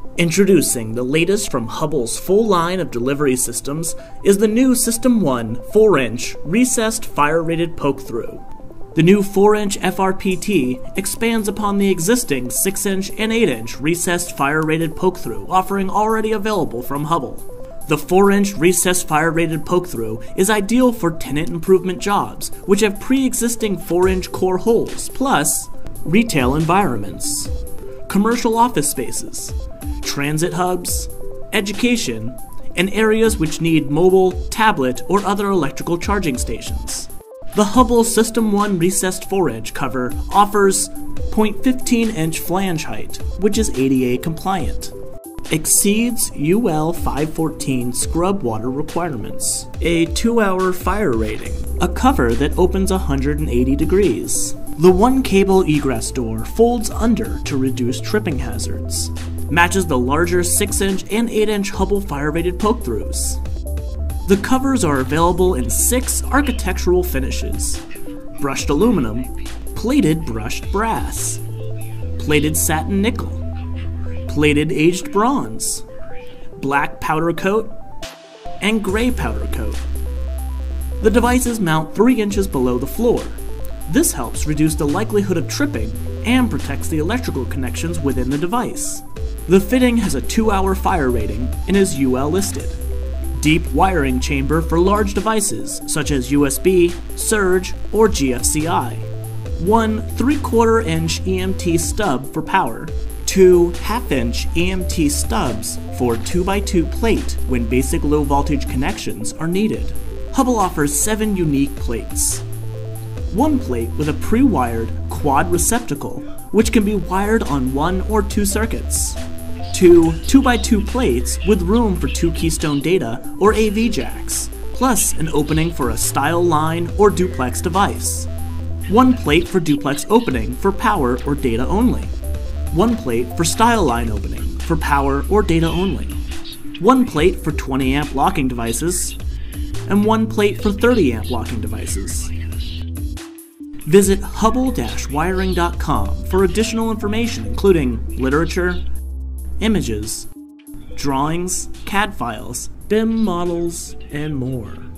Introducing the latest from Hubble's full line of delivery systems is the new System 1 4-inch recessed fire-rated poke-through. The new 4-inch FRP-T expands upon the existing 6-inch and 8-inch recessed fire-rated poke-through offering already available from Hubble. The 4-inch recessed fire-rated poke-through is ideal for tenant improvement jobs, which have pre-existing 4-inch core holes, plus retail environments, commercial office spaces, transit hubs, education, and areas which need mobile, tablet, or other electrical charging stations. The Hubble System 1 recessed 4-inch cover offers 0.15-inch flange height, which is ADA compliant, exceeds UL 514 scrub water requirements, a 2-hour fire rating, a cover that opens 180 degrees. The one-cable egress door folds under to reduce tripping hazards, matches the larger 6-inch and 8-inch Hubble fire-rated poke-throughs. The covers are available in 6 architectural finishes: brushed aluminum, plated brushed brass, plated satin nickel, plated aged bronze, black powder coat, and gray powder coat. The devices mount 3 inches below the floor. This helps reduce the likelihood of tripping and protects the electrical connections within the device. The fitting has a 2-hour fire rating and is UL listed. Deep wiring chamber for large devices such as USB, Surge, or GFCI. 1 3/4-inch EMT stub for power. 2 1/2-inch EMT stubs for 2x2 plate when basic low voltage connections are needed. Hubble offers 7 unique plates. 1 plate with a pre-wired quad receptacle, which can be wired on 1 or 2 circuits. 2 2x2 plates with room for 2 Keystone Data or AV jacks, plus an opening for a style line or duplex device. 1 plate for duplex opening for power or data only. 1 plate for style line opening for power or data only. 1 plate for 20 amp locking devices, and 1 plate for 30 amp locking devices. Visit hubble-wiring.com for additional information including literature, images, drawings, CAD files, BIM models, and more.